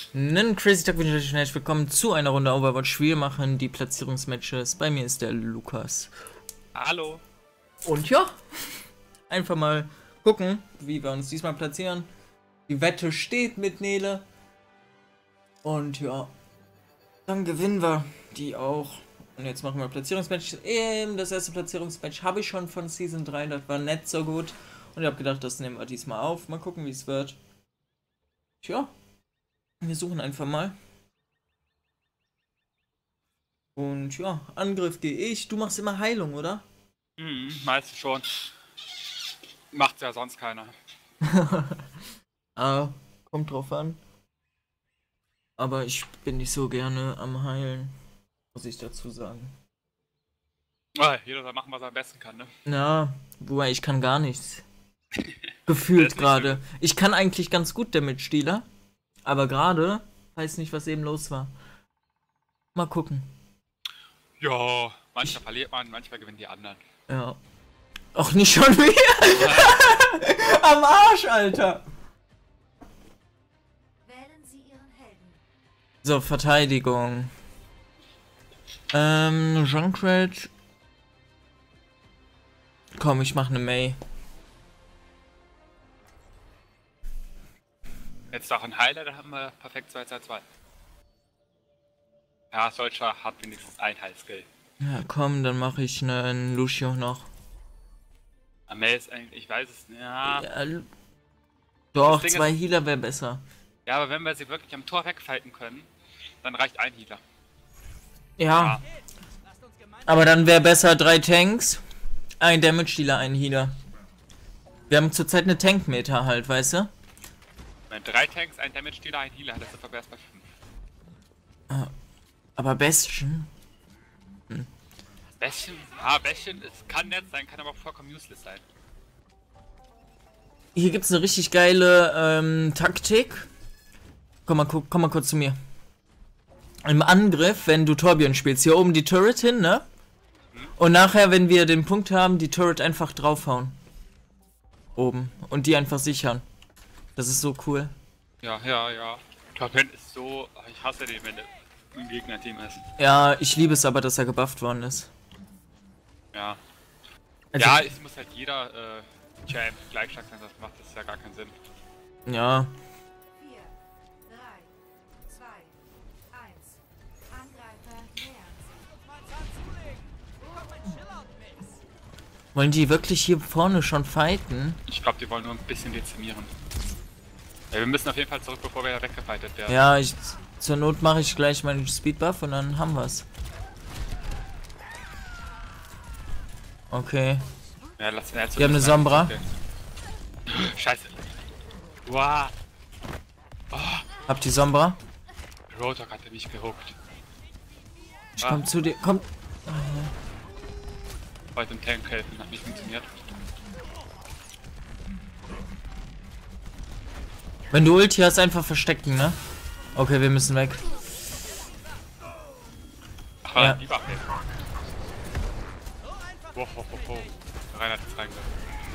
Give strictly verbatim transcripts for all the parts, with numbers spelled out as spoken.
Einen Crazy Tag wünsche ich euch herzlich willkommen zu einer Runde Overwatch. Wir machen die Platzierungsmatches. Bei mir ist der Lukas. Hallo. Und ja, einfach mal gucken, wie wir uns diesmal platzieren. Die Wette steht mit Nele. Und ja, dann gewinnen wir die auch. Und jetzt machen wir Platzierungsmatch. Ähm, das erste Platzierungsmatch habe ich schon von Season drei. Das war nicht so gut. Und ich habe gedacht, das nehmen wir diesmal auf. Mal gucken, wie es wird. Tja. Wir suchen einfach mal. Und ja, Angriff gehe ich. Du machst immer Heilung, oder? Mhm, meistens schon. Macht ja sonst keiner. Ah, kommt drauf an. Aber ich bin nicht so gerne am Heilen, muss ich dazu sagen. Ah, jeder soll machen, was er am besten kann, ne? Na, wobei ich kann gar nichts. Gefühlt gerade. Ich kann eigentlich ganz gut der Mitspieler. Aber gerade weiß nicht, was eben los war. Mal gucken. Ja, manchmal verliert man, manchmal gewinnen die anderen. Ja. Auch nicht schon wieder. Am Arsch, Alter. Wählen Sie Ihren Helden. So, Verteidigung. Ähm, Junkrat. Komm, ich mach ne May. Jetzt auch ein Heiler, da haben wir perfekt zwei zwei zwei. Ja, solcher hat wenigstens ein Heilskill. Ja, komm, dann mache ich einen Lucio noch. Amel ist eigentlich, ich weiß es nicht. Ja, Ja, Lu- doch, Ding zwei ist- Healer wäre besser. ja, aber wenn wir sie wirklich am Tor wegfighten können, dann reicht ein Healer. Ja. Aber dann wäre besser drei Tanks, ein Damage-Dealer, ein Healer. Wir haben zurzeit eine Tank-Meter halt, weißt du? Wenn drei Tanks, ein Damage-Dealer, ein Healer hat, das ist aber erst bei fünf. Aber Bastion? Bäschen, ah, Bäschen, es kann nett sein, kann aber auch vollkommen useless sein. Hier gibt's eine richtig geile ähm, Taktik. Komm mal, guck, komm mal kurz zu mir. Im Angriff, wenn du Torbjörn spielst, hier oben die Turret hin, ne? Und nachher, wenn wir den Punkt haben, die Turret einfach draufhauen. Oben. Und die einfach sichern. Das ist so cool. Ja, ja, ja. Torben ist so, ich hasse den, wenn der im Gegnerteam ist. Ja, ich liebe es aber, dass er gebufft worden ist. Ja. Also, Ja, es muss halt jeder äh, Champ gleich stark sein, das macht das ja gar keinen Sinn. ja. vier, drei, zwei, eins. Angreifer nähern sich. Wollen die wirklich hier vorne schon fighten? Ich glaube, die wollen nur ein bisschen dezimieren. Ja, wir müssen auf jeden Fall zurück, bevor wir da weggefightet werden. Ja, ich, zur Not mache ich gleich meinen Speedbuff und dann haben wir's. Okay. Ja, lass mir jetzt Wir haben eine Sombra. Okay. Scheiße. Wow. Habt die Sombra? Roadhog hat mich gehuckt. Ich Ah. komm zu dir. Komm. Wollte im Tank helfen, hat nicht funktioniert. Wenn du Ulti hast, einfach verstecken, ne? Okay, wir müssen weg. Ach, Ja. ja. Lieber helfen. Wow, wow, wow, wow. Rein hat es reingelassen.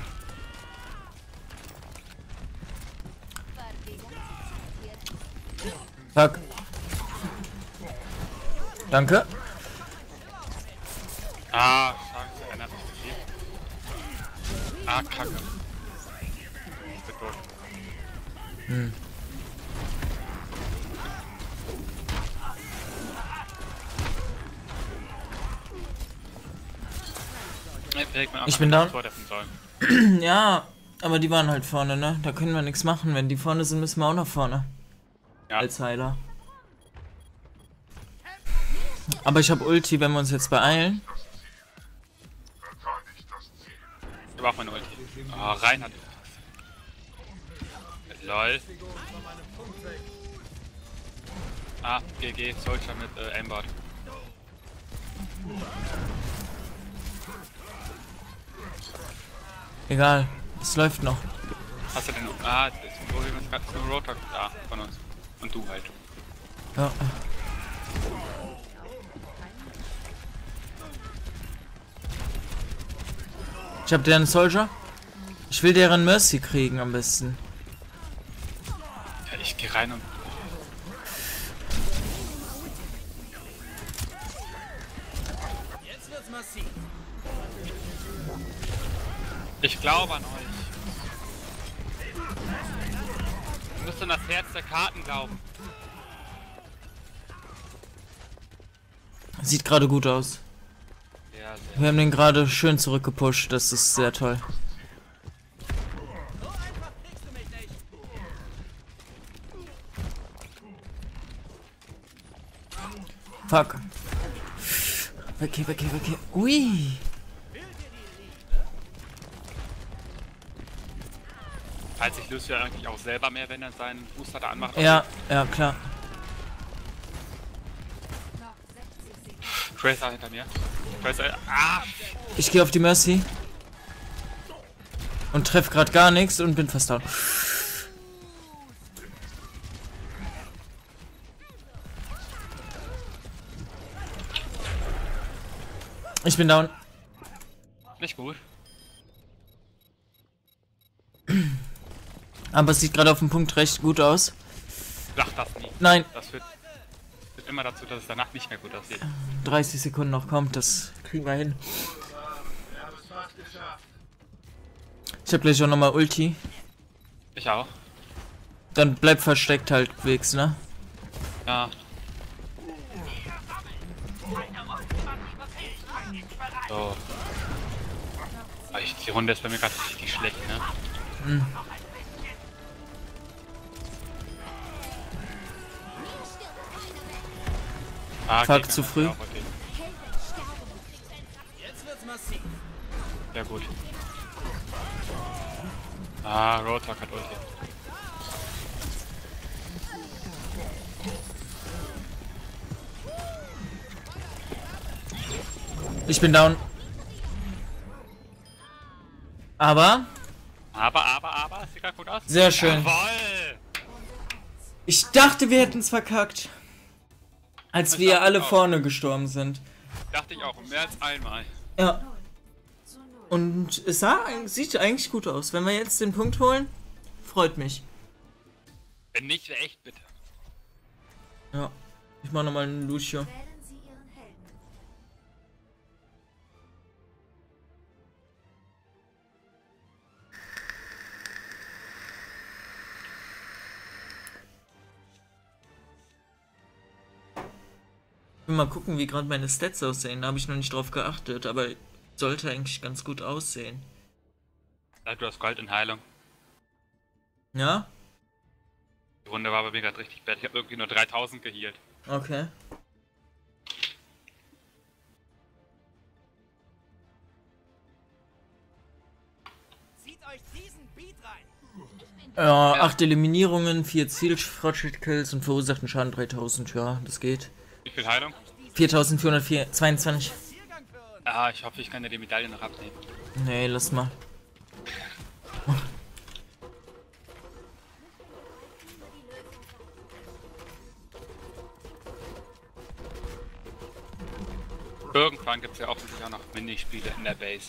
Fuck. Danke. Ah, scheiße, einer hat mich gekriegt. Ah, kacke. Ich bin tot. Hm. Ich bin down. Tor treffen sollen. Ja, aber die waren halt vorne, ne? Da können wir nichts machen. Wenn die vorne sind, müssen wir auch nach vorne. Ja. Als Heiler. Aber ich habe Ulti, wenn wir uns jetzt beeilen. Ich war auch meine Ulti. Ah, rein hat. Lol. Ah, G G, Soldier mit äh, Aimbot. Egal, es läuft noch. Hast du den. Ah, das Problem ist gerade nur Roadhog da von uns. Und du halt. Ja. Ich hab deren Soldier. Ich will deren Mercy kriegen am besten. Ja, ich geh rein und. wird's massiv. Ich glaube an euch. Ihr müsst an das Herz der Karten glauben. Sieht gerade gut aus. Ja, sehr. Wir haben den gerade schön zurückgepusht. Das ist sehr toll. So einfach kriegst du mich nicht. Fuck. Okay, okay, okay. Ui. Falls sich Lucio eigentlich auch selber mehr, wenn er seinen Booster da anmacht. Ja, ja, klar. Noch sechzig Sekunden. Tracer hinter mir. Tracer. Ah! Ich gehe auf die Mercy. Und treff gerade gar nichts und bin fast down. Ich bin down. Nicht gut. Aber es sieht gerade auf dem Punkt recht gut aus. Sag das nie. Nein, Das führt, führt immer dazu, dass es danach nicht mehr gut aussieht. dreißig Sekunden noch kommt, das kriegen wir hin. Ich hab gleich auch nochmal Ulti. Ich auch. Dann bleib versteckt halt, Wegs, ne? Ja. So. Aber ich, die Runde ist bei mir gerade richtig schlecht, ne? Hm. Ah, Fuck, Gegner zu hat früh. auch okay. Jetzt wird's massiv. Ja gut. Ah, Roadhog hat Ulti. Ich bin down. Aber, Aber, aber, aber, es sieht gerade gut aus. sehr schön. Jawoll! Ich dachte, wir hätten es verkackt. Als Ich wir dachte alle auch. vorne gestorben sind. Dachte ich auch, mehr als einmal. Ja. Zu null. Und es sah, sieht eigentlich gut aus. Wenn wir jetzt den Punkt holen, freut mich. Wenn nicht, wäre echt bitte. Ja. Ich mach nochmal einen Lucio. Wählen Sie Ihren Helden. Ich will mal gucken, wie gerade meine Stats aussehen. Da habe ich noch nicht drauf geachtet, aber sollte eigentlich ganz gut aussehen. Ja, du hast Gold in Heilung. Ja? Die Runde war bei mir gerade richtig bad. Ich habe irgendwie nur dreitausend gehealt. Okay. Zieht euch diesen Beat rein. Ja, acht Eliminierungen, vier Ziel-Fortschritt-Kills und verursachten Schaden dreitausend. Ja, das geht. Wie viel Heilung? viertausendvierhundertzweiundzwanzig. Spaziergang für uns. Ah, ich hoffe, ich kann dir die Medaille noch abnehmen. Nee, lass mal. Irgendwann gibt es ja offensichtlich auch noch Minispiele in der Base.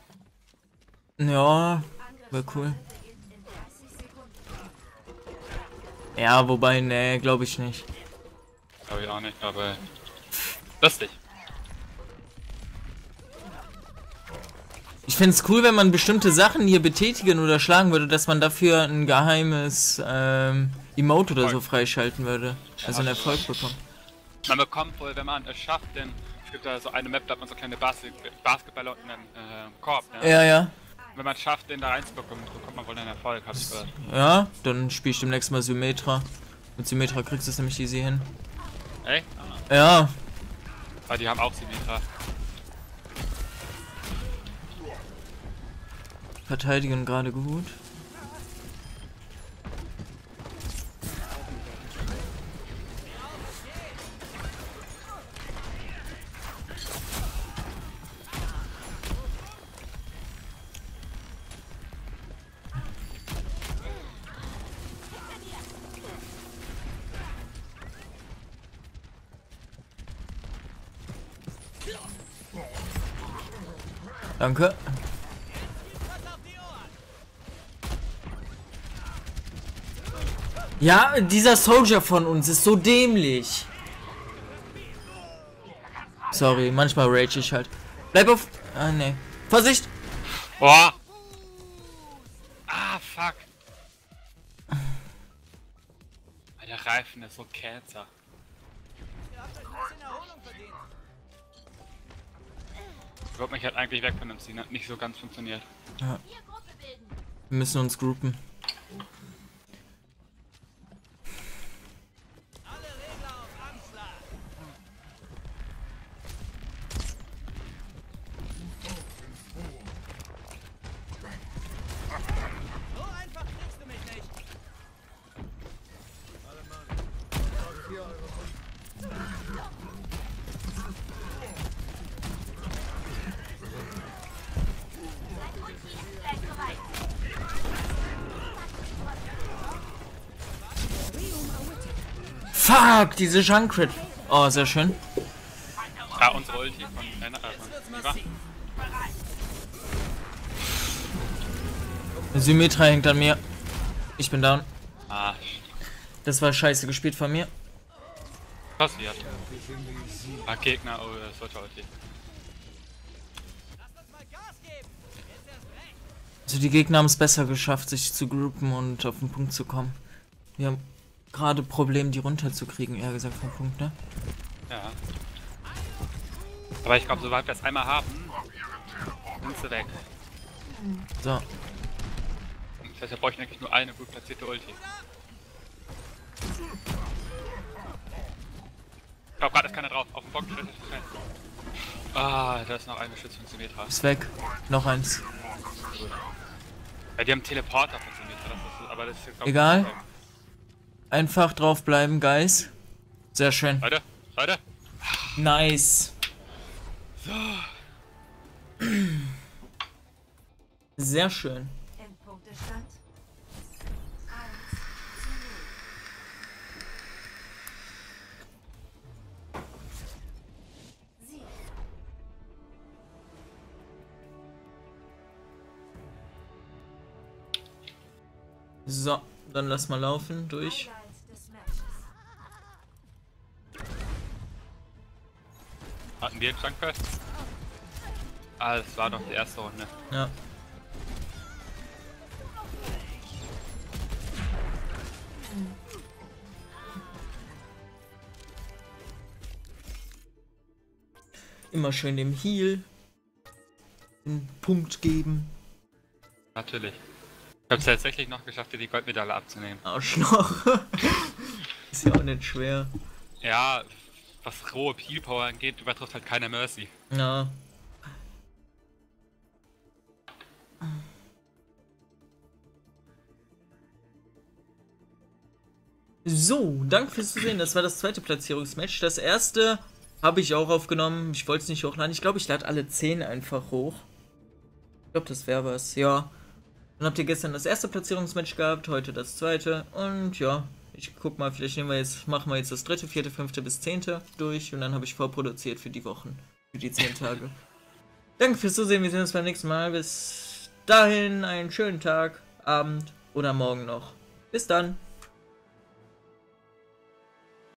Ja, wäre cool. Beginnt in dreißig Sekunden. Ja, wobei, nee, glaube ich nicht. Glaube ich auch nicht, aber lustig. Ich fände es cool, wenn man bestimmte Sachen hier betätigen oder schlagen würde, dass man dafür ein geheimes ähm, Emote oder so freischalten würde. Also einen Erfolg bekommt. Man bekommt wohl, wenn man es schafft, denn es gibt da so eine Map, da hat man so kleine Bas Basketballer und einen äh, Korb. Ja? Ja, ja. Wenn man es schafft, den da reinzubekommen, bekommt man wohl einen Erfolg, hab ich gehört. Ja, dann spiel ich demnächst mal Symmetra. Mit Symmetra kriegst du es nämlich easy hin. Ey? Ja, Weil die haben auch Symmetra. verteidigen gerade gut. Danke. Ja, dieser Soldier von uns ist so dämlich. Sorry, manchmal rage ich halt. Bleib auf... Ah, ne. Vorsicht! Boah! Ah, fuck! Der Reifen ist so Cancer. Ihr habt euch ein bisschen Erholung verdient. Ich wollte mich halt eigentlich weg von dem Scene, hat nicht so ganz funktioniert. Ja. Wir müssen uns groupen. Alle Regler auf Anschlag. So einfach kriegst du mich nicht. Fuck, diese Junkrit. Oh, sehr schön. Ah, unsere Ulti von äh, von Diva. Symmetra hängt an mir. Ich bin down. Ah, Das war scheiße gespielt von mir. passiert. Ah, Gegner, oh, das sollte Ulti. Lasst uns mal Gas geben. Jetzt erst recht. Also die Gegner haben es besser geschafft, sich zu groupen und auf den Punkt zu kommen. Wir haben gerade Probleme, die runterzukriegen, eher gesagt vom Punkt, ne? Ja. Aber ich glaube, sobald wir es einmal haben, sind sie weg. So. Das heißt, wir bräuchten eigentlich nur eine gut platzierte Ulti. Ich glaube, gerade ist keiner drauf. Auf dem Bock steht keiner. Ah, da ist noch eine Schütze von Symmetra. Ist weg. Noch eins. Ja, die haben Teleporter von Symmetra, das ist, aber das ist, glaub, Egal. nicht so. Einfach draufbleiben, Guys. Sehr schön. Leute, Leute. Nice. Sehr schön. Endpunktestand eins zu null. Sieg. So, dann lass mal laufen durch. Highlight des Matches. Hatten wir einen Junkfest? Ah, das war doch die erste Runde. Ja. Immer schön dem Heal einen Punkt geben. Natürlich. Ich habe es tatsächlich noch geschafft, dir die Goldmedaille abzunehmen. Arschloch. Ist ja auch nicht schwer. Ja, was rohe Peel Power angeht, übertrifft halt keine Mercy. Ja. So, danke fürs Zusehen. Das war das zweite Platzierungsmatch. Das erste habe ich auch aufgenommen. Ich wollte es nicht hochladen. Ich glaube, ich lade alle zehn einfach hoch. Ich glaube, das wäre was. Ja. Dann habt ihr gestern das erste Platzierungsmatch gehabt, heute das zweite. Und ja, ich guck mal, vielleicht nehmen wir jetzt, machen wir jetzt das dritte, vierte, fünfte bis zehnte durch. Und dann habe ich vorproduziert für die Wochen. Für die zehn Tage. Danke fürs Zusehen. Wir sehen uns beim nächsten Mal. Bis dahin einen schönen Tag, Abend oder Morgen noch. Bis dann.